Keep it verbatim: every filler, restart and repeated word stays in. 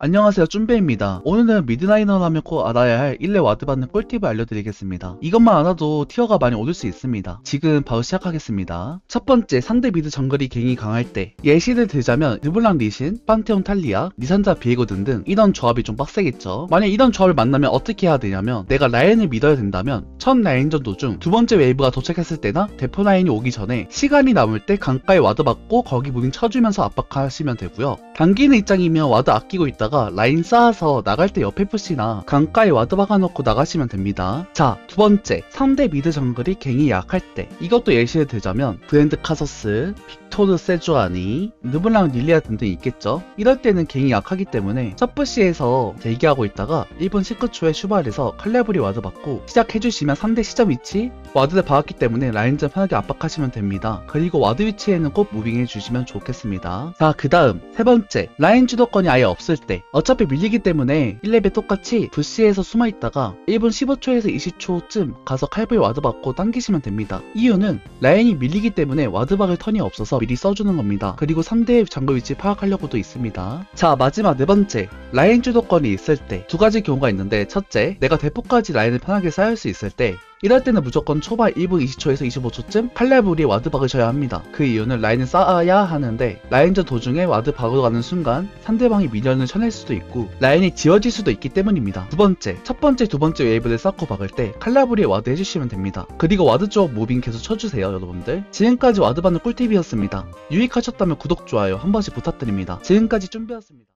안녕하세요, 쭌베입니다. 오늘은 미드라이너를 하면 꼭 알아야 할 일 렙 와드 받는 꿀팁을 알려드리겠습니다. 이것만 알아도 티어가 많이 오를 수 있습니다. 지금 바로 시작하겠습니다. 첫 번째, 상대 미드 정글이 갱이 강할 때 예시를 들자면 르블랑 리신, 판테온 탈리아, 리산드라 비에고 등등 이런 조합이 좀 빡세겠죠. 만약 이런 조합을 만나면 어떻게 해야 되냐면, 내가 라인을 믿어야 된다면 첫 라인전 도중 두 번째 웨이브가 도착했을 때나 대포 라인이 오기 전에 시간이 남을 때 강가에 와드 받고 거기 무빙 쳐주면서 압박하시면 되고요. 당기는 입장이면 와드 아끼고 있다가 라인 쌓아서 나갈 때 옆에 푸시나 강가에 와드 박아놓고 나가시면 됩니다. 자, 두 번째, 상대 미드 정글이 갱이 약할 때 이것도 예시를 들자면 브랜드 카서스, 빅토르 세주아니, 르블랑 릴리아 등등 있겠죠. 이럴 때는 갱이 약하기 때문에 첫 푸시에서 대기하고 있다가 일 분 십구 초에 슈발해서 칼레브리 와드 받고 시작해주시면 상대 시점 위치 와드를 박았기 때문에 라인전 편하게 압박하시면 됩니다. 그리고 와드 위치에는 꼭 무빙해주시면 좋겠습니다. 자, 그 다음 세 번째, 라인 주도권이 아예 없을 때 어차피 밀리기 때문에 일 렙에 똑같이 부시에서 숨어있다가 일 분 십오 초에서 이십 초쯤 가서 칼부에 와드 받고 당기시면 됩니다. 이유는 라인이 밀리기 때문에 와드 박을 턴이 없어서 미리 써주는 겁니다. 그리고 상대의 정글 위치 파악하려고도 있습니다. 자, 마지막 네 번째, 라인 주도권이 있을 때 두 가지 경우가 있는데, 첫째, 내가 대포까지 라인을 편하게 쌓을 수 있을 때 이럴 때는 무조건 초반 일 분 이십 초에서 이십오 초쯤 칼레브리 와드 박으셔야 합니다. 그 이유는 라인을 쌓아야 하는데 라인전 도중에 와드 박으러 가는 순간 상대방이 미련을 쳐낼 수도 있고 라인이 지워질 수도 있기 때문입니다. 두 번째, 첫 번째, 두 번째 웨이브를 쌓고 박을 때 칼레브리에 와드 해주시면 됩니다. 그리고 와드 쪽 무빙 계속 쳐주세요, 여러분들. 지금까지 와드 받는 꿀팁이었습니다. 유익하셨다면 구독, 좋아요 한 번씩 부탁드립니다. 지금까지 쭌베였습니다.